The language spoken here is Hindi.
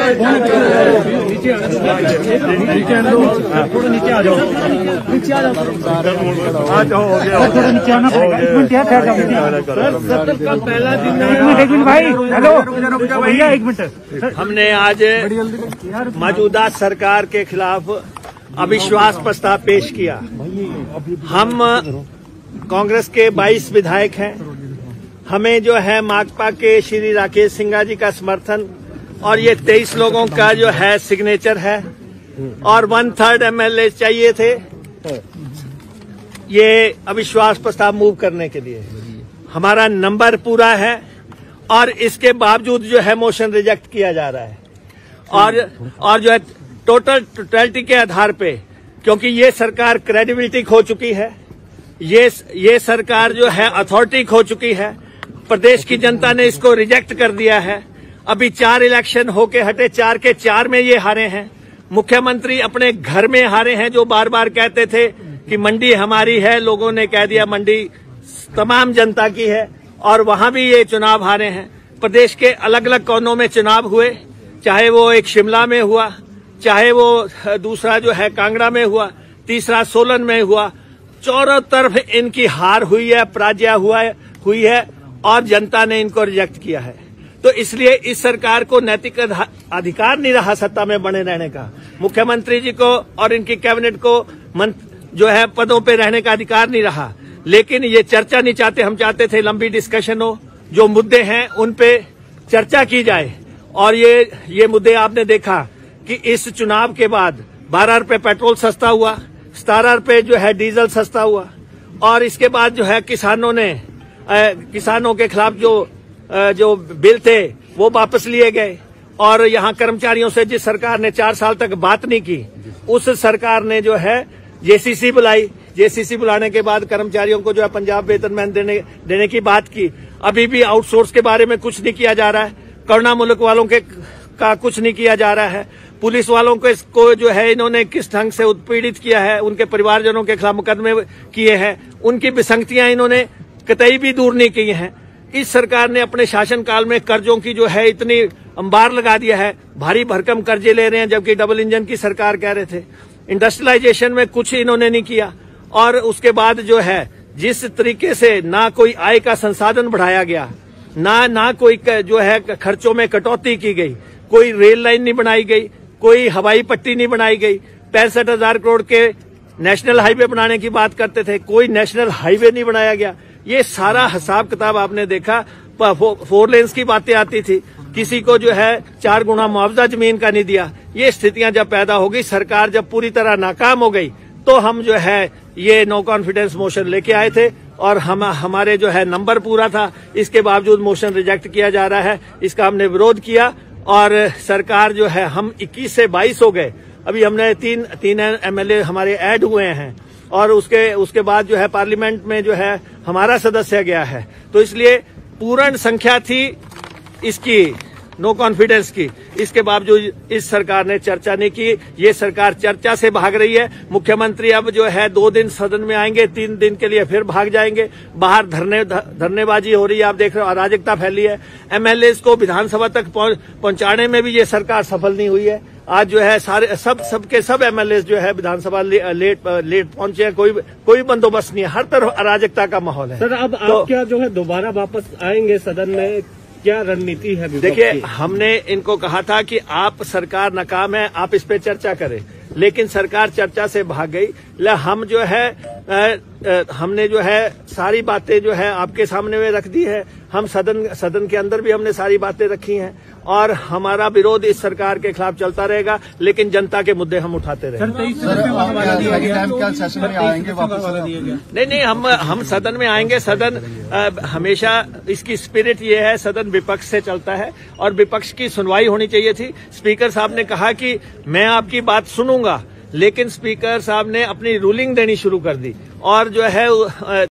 नीचे आ जाओ, नीचे आ जाओ, हो गया, थोड़ा नीचे आना पड़ेगा। एक मिनट यार, सदन का पहला दिन है। एक मिनट भाई, हेलो भैया, एक मिनट। हमने आज मौजूदा सरकार के खिलाफ अविश्वास प्रस्ताव पेश किया। हम कांग्रेस के 22 विधायक हैं। हमें जो है माकपा के श्री राकेश सिंघा जी का समर्थन और ये 23 लोगों का जो है सिग्नेचर है और 1/3 MLA चाहिए थे ये अविश्वास प्रस्ताव मूव करने के लिए। हमारा नंबर पूरा है और इसके बावजूद जो है मोशन रिजेक्ट किया जा रहा है और जो है टोटलिटी के आधार पे, क्योंकि ये सरकार क्रेडिबिलिटी खो चुकी है, ये सरकार जो है अथॉरिटी खो चुकी है। प्रदेश की जनता ने इसको रिजेक्ट कर दिया है। अभी 4 इलेक्शन होके हटे, 4 के 4 में ये हारे हैं। मुख्यमंत्री अपने घर में हारे हैं, जो बार बार कहते थे कि मंडी हमारी है, लोगों ने कह दिया मंडी तमाम जनता की है और वहां भी ये चुनाव हारे हैं। प्रदेश के अलग अलग कोनों में चुनाव हुए, चाहे वो एक शिमला में हुआ, चाहे वो दूसरा जो है कांगड़ा में हुआ, तीसरा सोलन में हुआ। चारों तरफ इनकी हार हुई है, पराजय हुई है और जनता ने इनको रिजेक्ट किया है। तो इसलिए इस सरकार को नैतिक अधिकार नहीं रहा सत्ता में बने रहने का। मुख्यमंत्री जी को और इनकी कैबिनेट को जो है पदों पे रहने का अधिकार नहीं रहा। लेकिन ये चर्चा नहीं चाहते, हम चाहते थे लंबी डिस्कशन हो, जो मुद्दे हैं उन पे चर्चा की जाए। और ये मुद्दे आपने देखा कि इस चुनाव के बाद 12 रुपए पेट्रोल सस्ता हुआ, 17 रुपए जो है डीजल सस्ता हुआ और इसके बाद जो है किसानों के खिलाफ जो बिल थे वो वापस लिए गए। और यहाँ कर्मचारियों से जिस सरकार ने 4 साल तक बात नहीं की, उस सरकार ने जो है जेसीसी बुलाई। जेसीसी बुलाने के बाद कर्मचारियों को जो है पंजाब वेतनमान देने की बात की। अभी भी आउटसोर्स के बारे में कुछ नहीं किया जा रहा है। करुणा मुल्क वालों का कुछ नहीं किया जा रहा है। पुलिस वालों को इसको जो है इन्होंने किस ढंग से उत्पीड़ित किया है, उनके परिवारजनों के खिलाफ मुकदमे किए हैं, उनकी विसंगतियां इन्होंने कतई भी दूर नहीं की हैं। इस सरकार ने अपने शासनकाल में कर्जों की जो है इतनी अंबार लगा दिया है, भारी भरकम कर्जे ले रहे हैं, जबकि डबल इंजन की सरकार कह रहे थे। इंडस्ट्रियलाइजेशन में कुछ इन्होंने नहीं किया और उसके बाद जो है जिस तरीके से ना कोई आय का संसाधन बढ़ाया गया, ना कोई जो है खर्चों में कटौती की गई, कोई रेल लाइन नहीं बनाई गई, कोई हवाई पट्टी नहीं बनाई गई। 65,000 करोड़ के नेशनल हाईवे बनाने की बात करते थे, कोई नेशनल हाईवे नहीं बनाया गया। ये सारा हिसाब किताब आपने देखा। 4 लेन्स की बातें आती थी, किसी को जो है 4 गुना मुआवजा जमीन का नहीं दिया। ये स्थितियां जब पैदा हो गई, सरकार जब पूरी तरह नाकाम हो गई, तो हम जो है ये नो कॉन्फिडेंस मोशन लेके आए थे और हमारे जो है नंबर पूरा था। इसके बावजूद मोशन रिजेक्ट किया जा रहा है, इसका हमने विरोध किया और सरकार जो है हम 21 से 22 हो गए। अभी हमने तीन MLA हमारे ऐड हुए हैं और उसके बाद जो है पार्लियामेंट में जो है हमारा सदस्य गया है। तो इसलिए पूर्ण संख्या थी इसकी नो कॉन्फिडेंस की, इसके बावजूद इस सरकार ने चर्चा नहीं की। ये सरकार चर्चा से भाग रही है। मुख्यमंत्री अब जो है 2 दिन सदन में आएंगे, 3 दिन के लिए फिर भाग जाएंगे। बाहर धरनेबाजी हो रही है, आप देख रहे हो, अराजकता फैली है। MLAs को विधानसभा तक पहुंचाने में भी ये सरकार सफल नहीं हुई है। आज जो है सबके सब MLAs जो है विधानसभा लेट पहुंचे हैं, कोई बंदोबस्त नहीं है, हर तरफ अराजकता का माहौल है। सर अब आप क्या जो है दोबारा वापस आएंगे सदन में, क्या रणनीति है? देखिए, हमने इनको कहा था कि आप सरकार नाकाम है, आप इस पे चर्चा करें, लेकिन सरकार चर्चा से भाग गई। हम जो है हमने जो है सारी बातें जो है आपके सामने में रख दी है। हम सदन के अंदर भी हमने सारी बातें रखी हैं और हमारा विरोध इस सरकार के खिलाफ चलता रहेगा, लेकिन जनता के मुद्दे हम उठाते रहेंगे। नहीं, हम सदन में आएंगे। सदन हमेशा इसकी स्पिरिट ये है, सदन विपक्ष से चलता है और विपक्ष की सुनवाई होनी चाहिए थी। स्पीकर साहब ने कहा कि मैं आपकी बात सुनूंगा, लेकिन स्पीकर साहब ने अपनी रूलिंग देनी शुरू कर दी और जो है